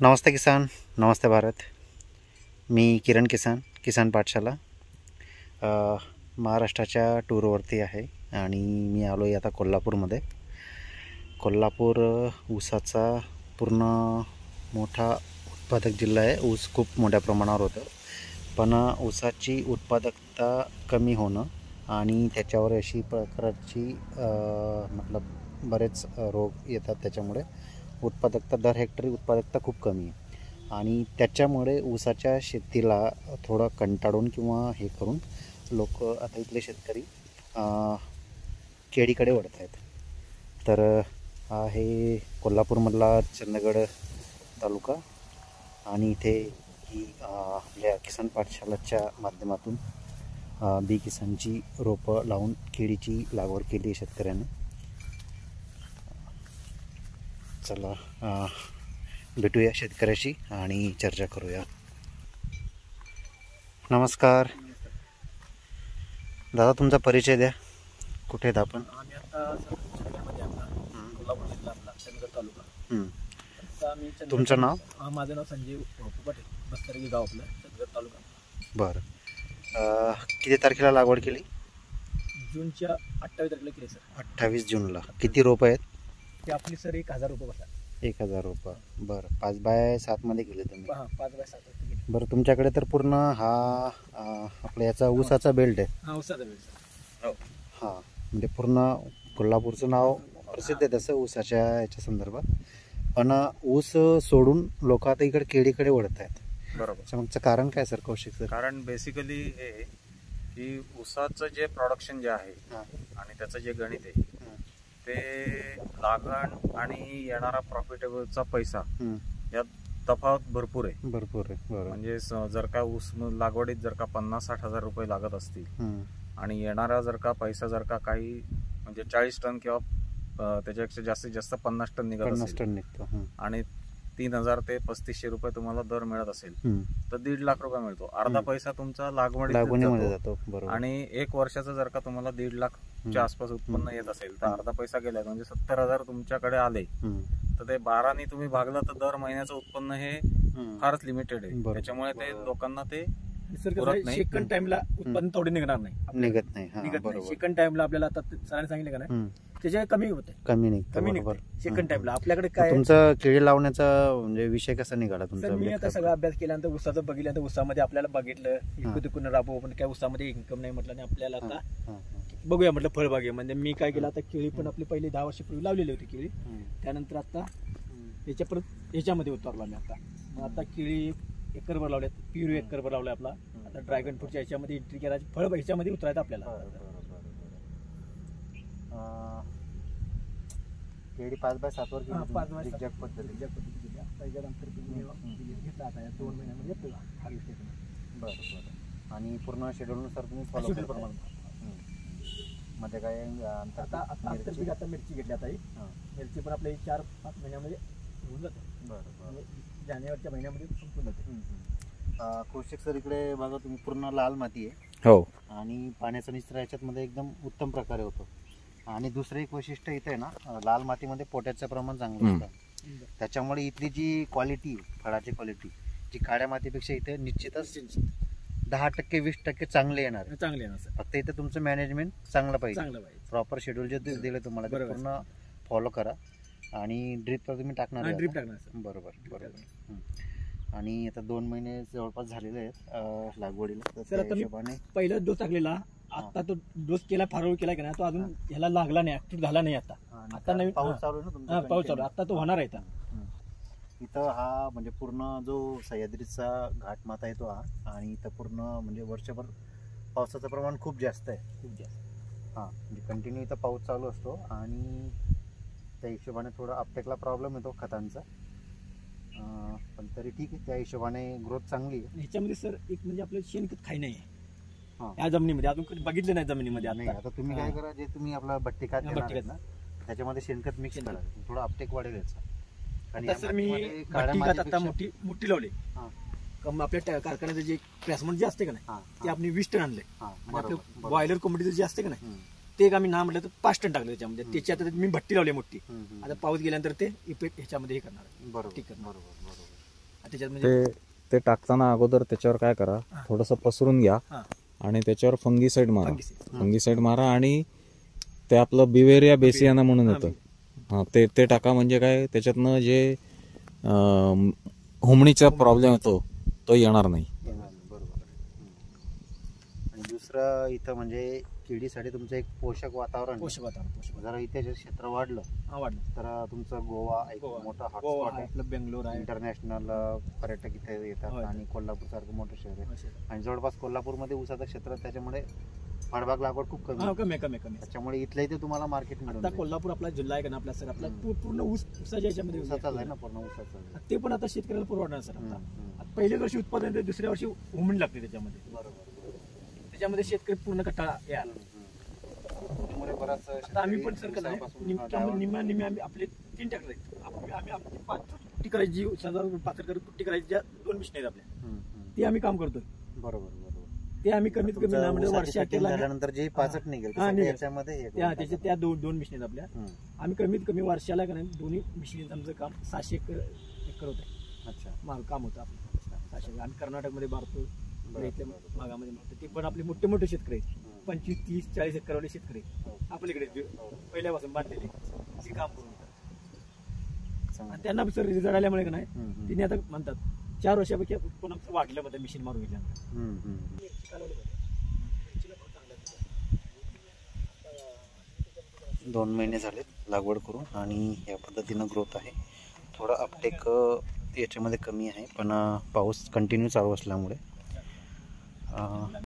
नमस्ते किसान, नमस्ते भारत. मी किरण किसान पाठशाला महाराष्ट्राच्या टूरवरती आहे आणि मी आलो आहे आता कोल्हापूरमध्ये. कोल्हापूर ऊसाचा पूर्ण मोठा उत्पादक जिल्हा आहे. ऊस खूप मोठ्या प्रमाणावर होतं, पण ऊसाची उत्पादकता कमी होणं आणि त्याच्यावर अशी प्रकारची मतलब बरेच रोग येतात. त्याच्यामुळे उत्पादकता दर हेक्टरी उत्पादकता खूप कमी आहे आणि त्याच्यामुळे ऊसाच्या शेतीला थोडं कंटाळून किंवा हे करून लोक आता इथले शेतकरी केळीकडे वळत आहेत. तर हे कोल्हापूरमधला चंदगड तालुका आणि इथे ही आपल्या किसान पाठशालाच्या माध्यमातून बी किसानची रोपं लावून केळीची लागवड केली आहे शेतकऱ्याने. चला भेटूया शेतकऱ्याशी आणि चर्चा करूया. नमस्कार दादा, तुमचा परिचय द्या. कुठे आहेत आपण? आम्ही आता कोल्हापूर जिल्हा चंदगड तालुका. तुमचं नाव? माझं नाव संजीव पटेल, बस्तरगी गाव आपलं, चंदगड तालुका. बरं, किती तारखेला लागवड केली? जूनच्या 28 तारखेला केली सर. 28 जूनला. किती रोपं आहेत? ते आपली सर 1000 रुपये बसतात. 1000 रोपं. बरं, 5x7 मध्ये केले तुम्ही? हां, 5x7. बरं, तुमच्याकडे तर पूर्ण हा आपल्या याचा ऊसाचा बेल्ट आहे. हां, ऊसाचा बेल्ट सर. हो. हां, म्हणजे पूर्ण कोल्हापूरचं नाव प्रसिद्ध आहे तसं ऊसाच्या याच्या संदर्भात. पण ऊस सोडून लोक आता इकडे केळीकडे वळत आहेत. बरोबर. मगचं कारण काय सर, कौशिक सर? कारण बेसिकली हे की ऊसाचं जे प्रोडक्शन जे आहे आणि त्याचं जे गणित आहे ते लागण आणि येणारा प्रॉफिटेबलचा पैसा यात तफावत भरपूर आहे. म्हणजे जर का ऊस लागवडीत जर का 50-60 हजार रुपये लागत असतील आणि येणारा जर का पैसा जर का काही म्हणजे 40 टन किंवा त्याच्यापेक्षा जास्तीत जास्त 50 टन निघतो आणि 3000 ते 3500 रुपये तुम्हाला दर मिळत असेल तर 1.5 लाख रुपये मिळतो. अर्धा पैसा तुमचा लागवडीमध्ये जातो आणि 1 वर्षाचं जर का तुम्हाला 1.5 लाखच्या आसपास उत्पन्न येत असेल तर अर्धा पैसा गेला म्हणजे 70,000 तुमच्याकडे आले तर ते 12ने तुम्ही भागला तर दर महिन्याचं उत्पन्न हे फारच लिमिटेड आहे. त्याच्यामुळे ते लोकांना ते सेकंड टाइमला उत्पन्न थोडे निघणार नाही, निघत नाही. सेकंड टाइमला आपल्याला आता सरांनी सांगितलं का नाही, त्याच्या कमी होते, कमी निघते सेकंड टाइमला. आपल्याकडे काय तुमचा केळी लावण्याचा म्हणजे विषय कसा निघाला तुमचा? मी आता सगळा अभ्यास केल्यानंतर ऊसाचं बघितल्यानंतर ऊसामध्ये आपल्याला बघितलं इकडून राबवू, पण काय ऊसामध्ये इन्कम नाही म्हटलं आणि आपल्याला आता बघूया म्हटलं फळबागे. म्हणजे मी काय केलं, आता केळी पण आपली पहिली 10 वर्षापूर्वी लावलेली होती केळी. त्यानंतर आता याच्या परत याच्यामध्ये उतरलो आम्ही. आता केळी एकरभर लावल्यात, पेरू एकरभर लावलाय आपला. आता ड्रॅगन फ्रूटच्या याच्यामध्ये एंट्री करायची, फळ ह्याच्यामध्ये उतरायचं आपल्याला. केळी 5x7 वर 5x7 पद्धती आता याच्यानंतर घेतला आता 2 महिन्यामध्ये येतो हार्वेस्ट. बरं. आणि पूर्ण शेड्यूलनुसार तुम्ही फॉलो करता मध्ये काय? आता मिरची घेतली आता मिरची पण आपल्या 4-5 महिन्यामध्ये होऊन जाते. बरं. जानेवारीच्या महिन्यामध्ये संपून जाते. कौशिक सर, इकडे बघा तुम्ही पूर्ण लाल माती आहे. हो. आणि पाण्याचा निचरा याच्यात मध्ये एकदम उत्तम प्रकारे होतो. आणि दुसरं एक वैशिष्ट्य इथे आहे ना, लाल मातीमध्ये पोटॅशचं प्रमाण चांगलं असतं. त्याच्यामुळे इथली जी क्वालिटी, फळाची क्वालिटी जी काळ्या मातीपेक्षा इथे निश्चितच 10% 20% चांगले येणार. फक्त इथे तुमचं मॅनेजमेंट चांगलं पाहिजे. प्रॉपर शेड्यूल जे दिले तुम्हाला ते पूर्ण फॉलो करा. आणि ड्रिप तर तुम्ही टाकणार? बरोबर. आणि आता 2 महिने जवळपास झालेले आहेत लागवडीला. सर आता मी पहिला डोस टाकलेला, आता तो डोस केला, फारवळ केला की नाही, तो अजून ह्याला लागला नाही, ऍक्टिव्ह झाला नाही. आता नवीन पाऊस चालू आहे ना तुमचा? पाऊस चालू, आता तो होणार आहे. इथं हा म्हणजे पूर्ण जो सह्याद्रीचा घाटमाथा आहे तो हा, आणि इथं पूर्ण म्हणजे वर्षभर पावसाचं प्रमाण खूप जास्त आहे. म्हणजे कंटिन्यू इथं पाऊस चालू असतो आणि त्या हिशोबाने थोडा अपटेकला प्रॉब्लेम येतो खतांचा, पण तरी ठीक आहे. त्या हिशोबाने ग्रोथ चांगली आहे. ह्याच्यामध्ये सर एक म्हणजे आपलं शेणखत खाई नाही या जमिनीमध्ये, अजून कधी बघितलं नाही जमिनीमध्ये. नाही, आता तुम्ही काय करा, जे तुम्ही आपला भट्टी खात ना त्याच्यामध्ये शेणखत मिक्स करा, थोडं अपटेक वाढेल याचा. आता सर मी भट्टी खात आता मोठी लावली. आपल्या कारखान्याचं जे प्रेसमेंट जे असते का नाही, ते आपण 20 टन आणले. आपलं बॉयलर कोंबडीचं जे असते का नाही, ते एक आम्ही ना म्हटलं तर 5 टन टाकलं त्याच्यामध्ये. त्याची आता मी भट्टी लावली मोठी. आता पाऊस गेल्यानंतर ते इफेक्ट ह्याच्यामध्ये हे करणार. बरोबर. त्याच्यात म्हणजे ते टाकताना अगोदर त्याच्यावर काय करा, थोडंसं पसरून घ्या हा. आणि त्याच्यावर फंगीसाईड मारा. फंगीसाईड. फंगीसाईड मारा आणि ते आपलं बिवेरिया बेसियाना म्हणून येतं, हा ते टाका. म्हणजे काय, त्याच्यातनं जे हुमणीचा प्रॉब्लेम येतो तो येणार नाही. बरोबर. आणि दुसरं इथं म्हणजे केळीसाठी तुमचं एक पोषक वातावरण. पोषक वातावरण. जरा इथे जे क्षेत्र वाढलं वाढलं तर तुमचं गोवा एक मोठं हॉटस्पॉट आहे. आपलं बेंगलोर आहे, इंटरनॅशनल पर्यटक इथे येतात आणि कोल्हापूर सारखं मोठं शहर आहे आणि जवळपास कोल्हापूरमध्ये ऊसाचं क्षेत्र, त्याच्यामुळे फळबाग लागवड खूप कमी कमी. त्याच्यामुळे इथल्या इथे तुम्हाला मार्केट मिळून आता कोल्हापूर आपला जिल्हा आहे का ना आपला सर, आपला पूर्ण ऊसाच्या याच्यामध्ये ऊसाचाच आहे ना, पूर्ण ऊसाचा. ते पण आता शेतकऱ्याला परवडणार सर. आता पहिल्या वर्षी उत्पादन ते दुसऱ्या वर्षी हुमणी लागते त्याच्यामध्ये. बरोबर. त्याच्यामध्ये शेतकरी पूर्ण कटाळा यायला. त्यामुळे बराच आम्ही पण सर निम्म्या आम्ही आपले 3 ट्रॅक्टर आहेत. आम्ही आपली 5 पुट्टी करायची, साधारण 5 एकर पुट्टी करायची, ज्या 2 मिशन आहेत आपल्या, ते आम्ही काम करतोय. बरोबर. ते आम्ही कमीत कमी म्हणजे वर्षा केल्यानंतर जे पाचट निघेल त्याच्यामध्ये त्या 2 मिशन आहेत आपल्या. आम्ही कमीत कमी वर्षाला का नाही दोन्ही मिशनीचं आमचं काम 600 एकर होतं. अच्छा. काम होतं आपलं 600. आम्ही कर्नाटकमध्ये मारतो, इथल्या भागामध्ये मारतो. ते पण आपले मोठे मोठे शेतकरी आहेत, 25, 30, 40 एकरवाले शेतकरी आपल्याकडे पहिल्यापासून बांधलेले, ते काम करून येतात. आणि त्यांना सर रिझल्ट आल्यामुळे का नाही, तिने आता म्हणतात 4 वर्षापैकी पण आमचं वाढलं मध्ये मिशन मारून घेतल्यानंतर. 2 महिने झाले लागवड करून आणि या पद्धतीनं ग्रोथ आहे. थोडा अपटेक याच्यामध्ये कमी आहे, पण पाऊस कंटिन्यू चालू असल्यामुळे